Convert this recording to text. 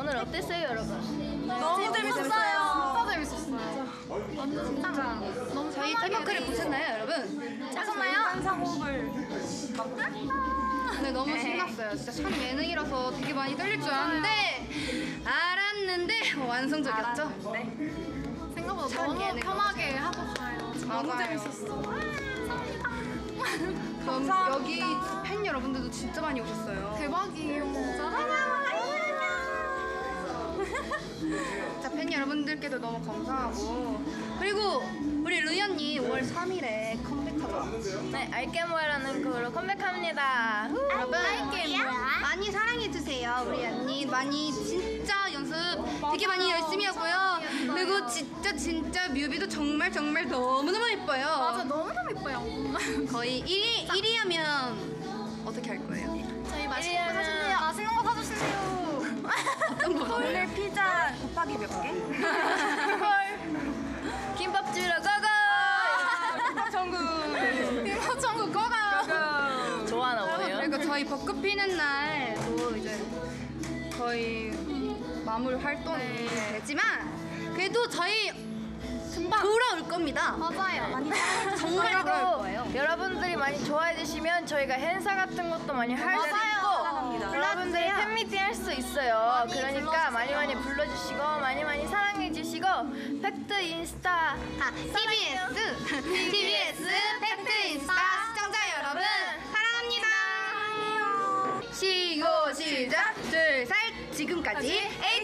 오늘 어땠어요, 여러분? 너무 재밌었어요. 진짜 재밌었어요. 진짜 너무 저희 짤막글을 보셨나요, 여러분? 짜셨나요? 한상호흡을 네, 너무 신났어요. 진짜 참 예능이라서 되게 많이 떨릴 줄 알았는데 완성적이었죠? 네. 생각보다 참 너무 예능 편하게 하고 가요. 너무 맞아요. 재밌었어. 그럼 감사합니다. 여기 팬 여러분들도 진짜 많이 오셨어요. 대박이에요. 진짜 팬 여러분들께도 너무 감사하고, 그리고 우리 루이 언니 5월 3일에 컴백하죠. 네, 알게모야라는 곡으로 컴백합니다. 여러분 알게 뭐야? 많이 사랑해주세요. 우리 언니 많이 진짜 연습 되게 많이 열심히 하고요. 그리고 진짜 뮤비도 정말 너무너무 예뻐요. 맞아, 너무너무 예뻐요. 거의 1위 하면 어떻게 할 거예요? 저희 맛있는 거 사주세요. 맛있는 거 사주세요. 어떤 거? 오늘 피자 곱하기 몇 개? 김밥집이라 고고! 천국. 빙하천국 거가. 좋아하나 보네요. 그리고 저희 벚꽃 피는 날도 이제 거의 마무리 활동이 되지만 그래도 저희 돌아올 겁니다. 맞아요. 정말 돌아올 거예요. 여러분들이 많이 좋아해 주시면 저희가 행사 같은 것도 많이 할 수 맞아요. 있고 여러분들이 팬미팅 할 수 있어요. 그러니까 많이 불러주시고 많이 사랑해 주시고 팩트 인스타 TBS 팩트 인스타 시청자 여러분 사랑합니다. 시작 둘 셋 지금까지